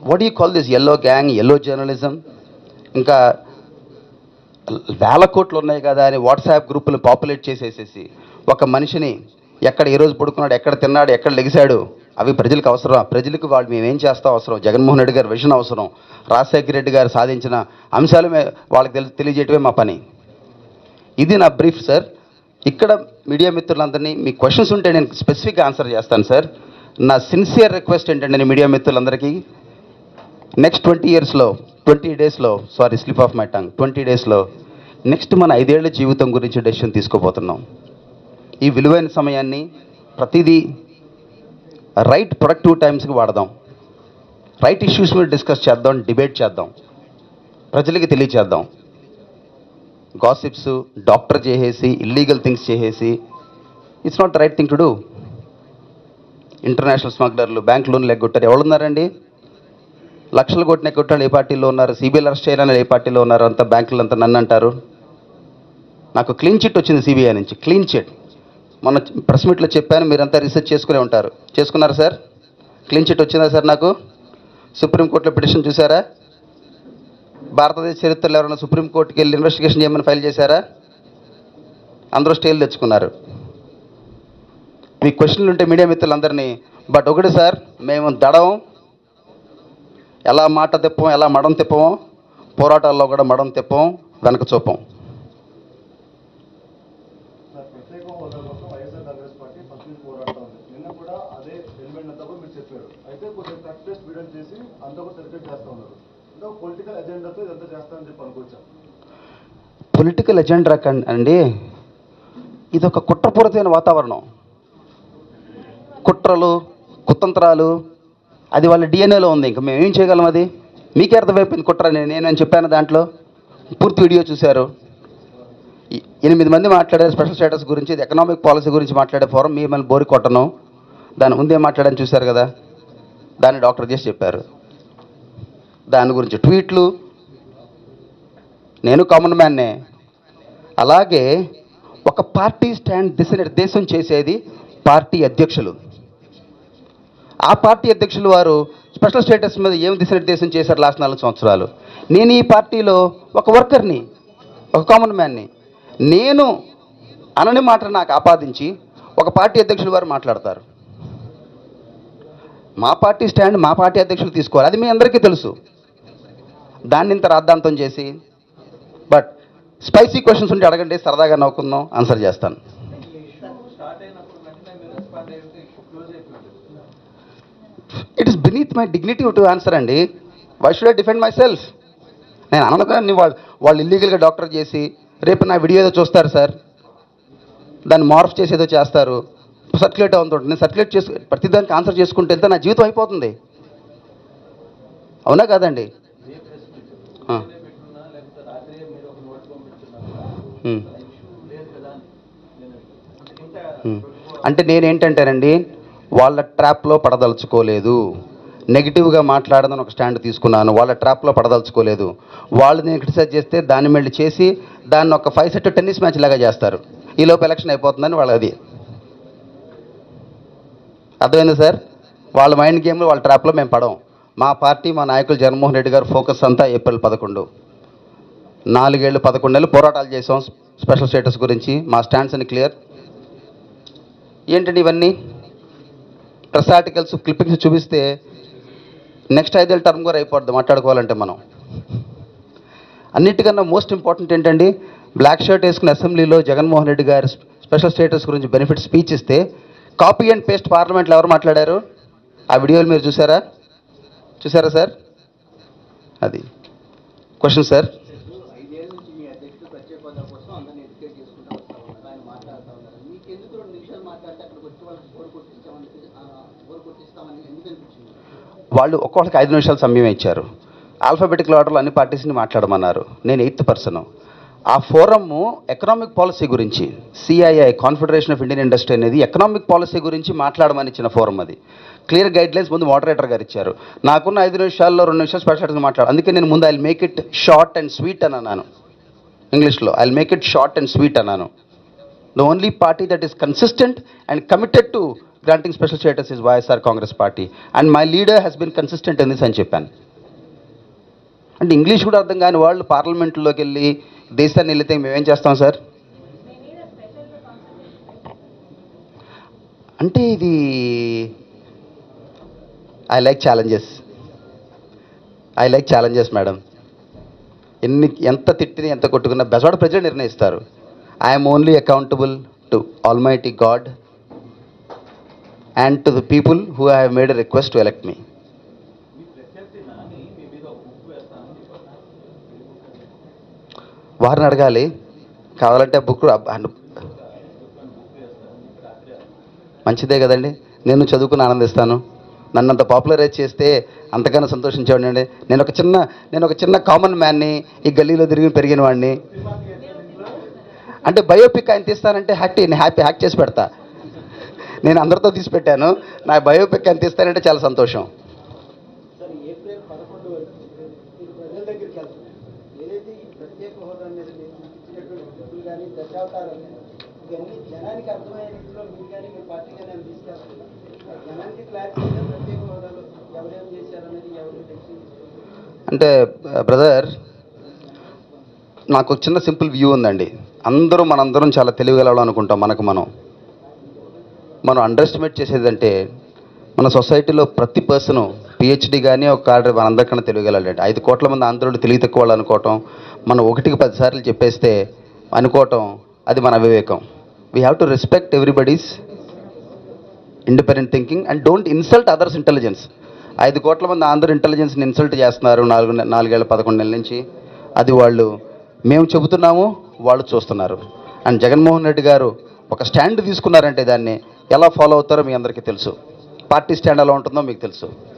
What you call this yellow gang, yellow journalism? ఇంకా వేల కోట్లు ఉన్నాయి కదా అని వాట్సాప్ గ్రూపులు పాపులేట్ చేసేసేసి ఒక మనిషిని ఎక్కడ ఏ రోజు పడుకున్నాడు, ఎక్కడ తిన్నాడు, ఎక్కడ లెగిశాడు, అవి ప్రజలకు అవసరం. ప్రజలకు వాళ్ళు మేమేం చేస్తాం అవసరం, జగన్మోహన్ రెడ్డి గారి విజన్ అవసరం, రాజశేఖర రెడ్డి గారు సాధించిన అంశాలు వాళ్ళకి తెలియజేయటమే మా పని. ఇది నా బ్రీఫ్ సార్. ఇక్కడ మీడియా మిత్రులందరినీ మీ క్వశ్చన్స్ ఉంటే నేను స్పెసిఫిక్గా ఆన్సర్ చేస్తాను సార్. నా సిన్సియర్ రిక్వెస్ట్ ఏంటంటే నేను మీడియా మిత్రులందరికీ నెక్స్ట్ 20 డేస్లో స్లిప్ ఆఫ్ మై టంగ్, 20 డేస్లో నెక్స్ట్ మన 5 ఏళ్ల జీవితం గురించి డెసిషన్ తీసుకోబోతున్నాం. ఈ విలువైన సమయాన్ని ప్రతిదీ రైట్ ప్రొడక్టివ్ టైమ్స్కి వాడదాం. రైట్ ఇష్యూస్ మీద డిస్కస్ చేద్దాం, డిబేట్ చేద్దాం, ప్రజలకి తెలియచేద్దాం. గాసిప్స్ డాక్టర్ చేసేసి ఇల్లీగల్ థింగ్స్ చేసేసి it's not the right thing to do. International స్మగ్లర్లు బ్యాంక్ లోన్లు ఎగ్గొట్టారు, ఎవరున్నారండి? లక్షలు కొట్టిన ఎగ్గొట్టారు, ఏ పార్టీలో ఉన్నారు? సిబిఐ అరెస్ట్ చేయాలని ఏ పార్టీలో ఉన్నారు? అంతా బ్యాంకులు అంతా నన్ను అంటారు. నాకు క్లీన్ చిట్ వచ్చింది సిబిఐ నుంచి, క్లీన్ చిట్. మొన్న ప్రెస్ మీట్లో చెప్పాను, మీరంతా రీసెర్చ్ చేసుకునే ఉంటారు. చేసుకున్నారా సార్? క్లీన్ చిట్ వచ్చిందా సార్ నాకు? సుప్రీంకోర్టులో పిటిషన్ చూసారా? భారతదేశ చరిత్రలో ఎవరైనా సుప్రీంకోర్టుకి వెళ్ళి ఇన్వెస్టిగేషన్ చేయమని ఫైల్ చేశారా? అందరూ స్టేలు తెచ్చుకున్నారు. మీ క్వశ్చన్లు ఉంటే మీడియా మిత్రులందరినీ. బట్ ఒకటి సార్, మేము దడం ఎలా మాట తిప్పం, ఎలా మడం తిప్పమో పోరాటాల్లో కూడా మడం తిప్పం, వెనక చూపం. పొలిటికల్ ఎజెండా అండి, ఇది ఒక కుట్రపూరితమైన వాతావరణం. కుట్రలు, కుతంత్రాలు, అది వాళ్ళ డిఎన్ఏలో ఉంది. ఇంకా మేము ఏం చేయగలం? అది మీకే అర్థమైపోయింది కుట్ర. నేను చెప్పాను, దాంట్లో పూర్తి వీడియో చూశారు. 8 మంది మాట్లాడారు స్పెషల్ స్టేటస్ గురించి, ఇది ఎకనామిక్ పాలసీ గురించి మాట్లాడే ఫోరం. మిమ్మల్ని బోరి కొట్టను, దాని ముందే మాట్లాడని చూశారు కదా. దాన్ని డాక్టర్ చేసి చెప్పారు. దాని గురించి ట్వీట్లు, నేను కామన్ మ్యాన్నే. అలాగే ఒక పార్టీ స్టాండ్ దిశనిర్దేశం చేసేది పార్టీ అధ్యక్షులు. ఆ పార్టీ అధ్యక్షులు వారు స్పెషల్ స్టేటస్ మీద ఏం దిశనిర్దేశం చేశారు లాస్ట్ 4 సంవత్సరాలు? నేను ఈ పార్టీలో ఒక వర్కర్ని, ఒక కామన్ మ్యాన్ని. నేను అనని మాట నాకు ఆపాదించి ఒక పార్టీ అధ్యక్షులు వారు మాట్లాడతారు. మా పార్టీ స్టాండ్ మా పార్టీ అధ్యక్షులు తీసుకోవాలి, అది మీ అందరికీ తెలుసు. దాన్ని ఇంత రాద్ధాంతం చేసి, బట్ స్పైసీ క్వశ్చన్స్ ఉంటే అడగండి, సరదాగా నవ్వుకుందాం, ఆన్సర్ చేస్తాను. It is beneath my dignity to answer అండి. Why should I defend myself? నేను అనను. వాళ్ళు ఇల్లీగల్గా డాక్టర్ చేసి రేపు నా వీడియో ఏదో చూస్తారు సార్, దాన్ని మార్ఫ్ చేసి ఏదో చేస్తారు, సర్క్యులేట్ అవుతుంటుంది. నేను సర్క్యులేట్ చేసి ప్రతిదానికి ఆన్సర్ చేసుకుంటే ఎంత నా జీవితం అయిపోతుంది. అవునా కాదండి? అంటే నేనేంటంటేనండి, వాళ్ళ ట్రాప్లో పడదలుచుకోలేదు. నెగిటివ్గా మాట్లాడదని ఒక స్టాండ్ తీసుకున్నాను. వాళ్ళ ట్రాప్లో పడదలుచుకోలేదు. వాళ్ళు నేను క్రిటిసైజ్ చేస్తే దాన్ని మళ్ళీ చేసి దాన్ని ఒక 5 సెట్ టెన్నిస్ మ్యాచ్ లాగా చేస్తారు. ఈ లోపు ఎలక్షన్ అయిపోతుందని వాళ్ళది. అర్థమైంది సార్? వాళ్ళ మైండ్ గేమ్లో, వాళ్ళ ట్రాప్లో మేము పడం. మా పార్టీ, మా నాయకులు జగన్మోహన్ రెడ్డి గారు ఫోకస్ అంతా ఏప్రిల్ 11. 4 ఏళ్ళు 11 నెలలు పోరాటాలు చేసాం స్పెషల్ స్టేటస్ గురించి. మా స్టాండ్స్ అని క్లియర్. ఏంటండి ఇవన్నీ? ప్రెస్ ఆర్టికల్స్ క్లిప్పింగ్స్ చూపిస్తే నెక్స్ట్ 5 ఏళ్ళ టర్మ్ కూడా అయిపోద్ది మాట్లాడుకోవాలంటే మనం. అన్నిటికన్నా మోస్ట్ ఇంపార్టెంట్ ఏంటండి, బ్లాక్ షర్ట్ వేసుకున్న అసెంబ్లీలో జగన్మోహన్ రెడ్డి గారు స్పెషల్ స్టేటస్ గురించి బెనిఫిట్ స్పీచ్ ఇస్తే కాపీ అండ్ పేస్ట్ పార్లమెంట్లో ఎవరు మాట్లాడారు? ఆ వీడియోలు మీరు చూసారా సార్? అది క్వశ్చన్ సార్. వాళ్ళు ఒక్కొక్కరికి 5 నిమిషాలు సమయం ఇచ్చారు. ఆల్ఫాబెటికల్ ఆర్డర్లో అన్ని పార్టీస్ని మాట్లాడమన్నారు. నేను 8th పర్సన్. ఆ ఫోరము ఎకనామిక్ పాలసీ గురించి, CII confederation of Indian industry అనేది ఎకనామిక్ పాలసీ గురించి మాట్లాడమని ఇచ్చిన ఫోరం అది. క్లియర్ గైడ్లైన్స్ ముందు మోడరేటర్ గారు ఇచ్చారు. నాకున్న 5 నిమిషాల్లో 2 నిమిషాలు స్పెషల్గా మాట్లాడు. అందుకే నేను ముందు I will make it short and sweet అని అన్నాను. ఇంగ్లీష్లో I will make it short and sweet అన్నాను. The only party that is consistent and committed to granting special status is YSR Congress Party. And my leader has been consistent in this అని చెప్పాను. అంటే English కూడా అర్థం కాని వాళ్ళు పార్లమెంట్లోకి వెళ్ళి దేశాన్ని వెళితే మేమేం చేస్తాం సార్? అంటే ఇది ఐ లైక్ ఛాలెంజెస్ మేడం. ఎంత తిట్టినా ఎంత కొట్టుకున్నా బెజవాడ ప్రజలు నిర్ణయిస్తారు. I'm only accountable to almighty God and to the people who have made a request to elect me. వారిని అడగాలి, కావాలంటే బుక్ మంచిదే కదండి. నేను చదువుకుని ఆనందిస్తాను. నన్నంత పాపులరైజ్ చేస్తే అంతకన్నా సంతోషించేవాడిని. నేను ఒక చిన్న కామన్ మ్యాన్ని, ఈ గల్లీలో తిరిగి పెరిగిన వాడిని. అంటే బయోపిక్ ఆయన తీస్తానంటే హ్యాక్ చేసి పెడతా. నేను అందరితో తీసి పెట్టాను. నా బయోపిక్ అని తీస్తానంటే చాలా సంతోషం. అంటే బ్రదర్, నాకు చిన్న సింపుల్ వ్యూ ఉందండి. మనందరం చాలా తెలివిగలం అనుకుంటాం. మనం అండర్ ఎస్టిమేట్ చేసేదంటే మన సొసైటీలో ప్రతి పర్సను పిహెచ్డి కానీ ఒక కార్డు మనందరికన్నా తెలియగలండి. 5 కోట్ల మంది ఆంధ్రులు తెలివి తక్కువ వాళ్ళు అనుకోవటం, మనం 1కి 10 సార్లు చెప్పేస్తే అనుకోవటం, అది మన అవివేకం. We have to respect everybody's independent thinking and don't insult others intelligence. 5 కోట్ల మంది ఆంధ్ర ఇంటెలిజెన్స్ని ఇన్సల్ట్ చేస్తున్నారు 4 ఏళ్ళ 11 నెలల నుంచి. అది మేము చెబుతున్నాము, వాళ్ళు చూస్తున్నారు. అండ్ జగన్మోహన్ రెడ్డి గారు ఒక స్టాండ్ తీసుకున్నారంటే దాన్ని ఎలా ఫాలో అవుతారో మీ అందరికీ తెలుసు. పార్టీ స్టాండ్ ఎలా ఉంటుందో మీకు తెలుసు.